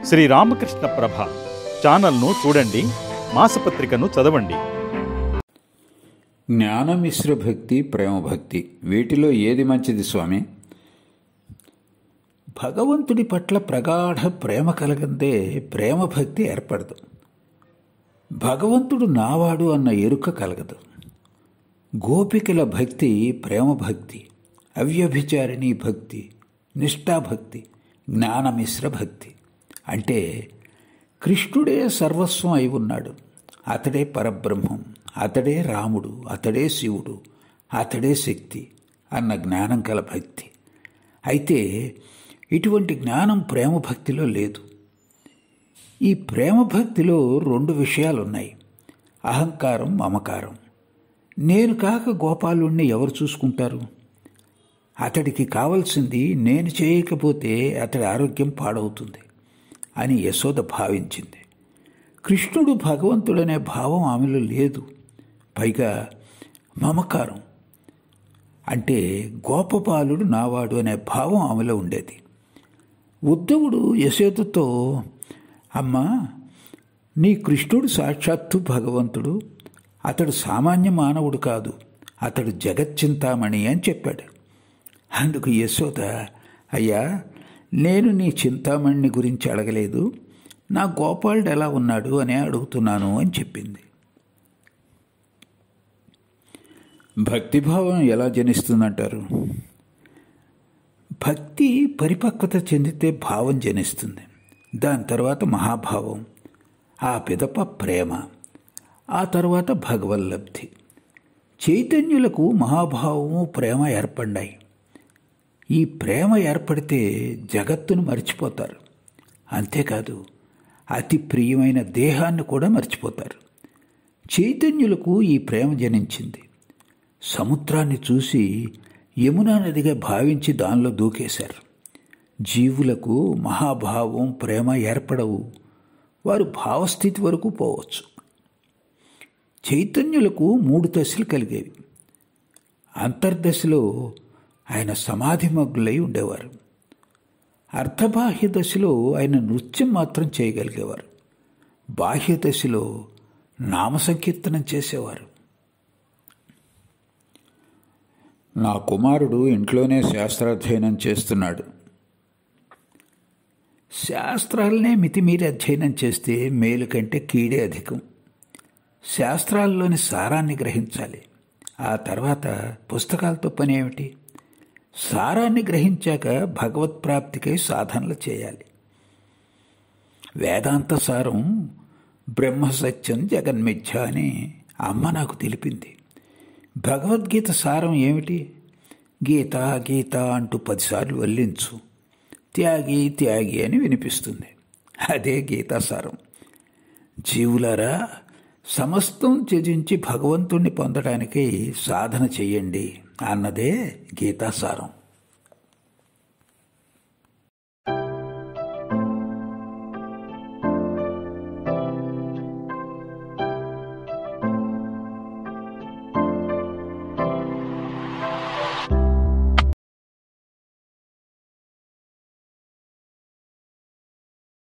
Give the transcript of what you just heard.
శ్రీ రామకృష్ణ ప్రభ ఛానల్ను చూడండి, మాసపత్రికను చదవండి. జ్ఞానమిశ్ర భక్తి, ప్రేమభక్తి, వీటిలో ఏది మంచిది స్వామి? భగవంతుడి పట్ల ప్రగాఢ ప్రేమ కలగందే ప్రేమభక్తి ఏర్పడదు. భగవంతుడు నావాడు అన్న ఎరుక కలగదు. గోపికల భక్తి ప్రేమభక్తి, అవ్యభిచారిణీ భక్తి, నిష్ఠాభక్తి, జ్ఞానమిశ్ర భక్తి. అంటే కృష్ణుడే సర్వస్వం అయి ఉన్నాడు, అతడే పరబ్రహ్మం, అతడే రాముడు, అతడే శివుడు, అతడే శక్తి అన్న జ్ఞానం కల భక్తి. అయితే ఇటువంటి జ్ఞానం ప్రేమభక్తిలో లేదు. ఈ ప్రేమభక్తిలో రెండు విషయాలున్నాయి: అహంకారం, మమకారం. నేను కాక గోపాలుణ్ణి ఎవరు చూసుకుంటారు? అతడికి కావలసింది నేను చేయకపోతే అతడి ఆరోగ్యం పాడవుతుంది అని యశోద భావించింది. కృష్ణుడు భగవంతుడనే భావం ఆమెలో లేదు. పైగా మమకారం అంటే గోపబాలుడు నావాడు అనే భావం ఆమెలో ఉండేది. ఉద్ధవుడు యశోదతో, అమ్మా, నీ కృష్ణుడు సాక్షాత్తు భగవంతుడు, అతడు సామాన్య మానవుడు కాదు, అతడు జగచ్చింతామణి అని చెప్పాడు. అందుకు యశోద, అయ్యా, నేను నీ చింతామణిని గురించి అడగలేదు, నా గోపాలుడు ఎలా ఉన్నాడు అని అడుగుతున్నాను అని చెప్పింది. భక్తిభావం ఎలా జనిస్తుందంటారు? భక్తి పరిపక్వత చెందితే భావం జనిస్తుంది. దాని తర్వాత మహాభావం, ఆ పిదప ప్రేమ, ఆ తర్వాత భగవల్లబ్ధి. చైతన్యులకు మహాభావము, ప్రేమ ఏర్పడ్డాయి. ఈ ప్రేమ ఏర్పడితే జగత్తును మర్చిపోతారు. అంతేకాదు, అతి ప్రియమైన దేహాన్ని కూడా మర్చిపోతారు. చైతన్యులకు ఈ ప్రేమ జనించింది. సముద్రాన్ని చూసి యమునా నదిగా భావించి దానిలో దూకేశారు. జీవులకు మహాభావం, ప్రేమ ఏర్పడవు. వారు భావస్థితి వరకు పోవచ్చు. చైతన్యులకు 3 దశలు కలిగేవి. అంతర్దశలో ఆయన సమాధిమగ్నులై ఉండేవారు. అర్ధబాహ్య దశలో ఆయన నృత్యం మాత్రం చేయగలిగేవారు. బాహ్య దశలో నామసంకీర్తనం చేసేవారు. నా కుమారుడు ఇంట్లోనే శాస్త్రాధ్యయనం చేస్తున్నాడు. శాస్త్రాలనే మితిమీరి అధ్యయనం చేస్తే మేలు కంటే కీడే అధికం. శాస్త్రాల్లోని సారాన్ని గ్రహించాలి. ఆ తర్వాత పుస్తకాలతో పని ఏమిటి? సారాన్ని గ్రహించాక భగవత్ప్రాప్తికై సాధనలు చేయాలి. వేదాంత సారం బ్రహ్మసత్యం జగన్మిథ్య అని అమ్మ నాకు తెలిపింది. భగవద్గీత సారం ఏమిటి? గీత గీత అంటూ 10 సార్లు వల్లించు, త్యాగి త్యాగి అని వినిపిస్తుంది. అదే గీతాసారం. జీవులారా, సమస్తం త్యజించి భగవంతుణ్ణి పొందడానికి సాధన చెయ్యండి అన్నదే గీతాసారం.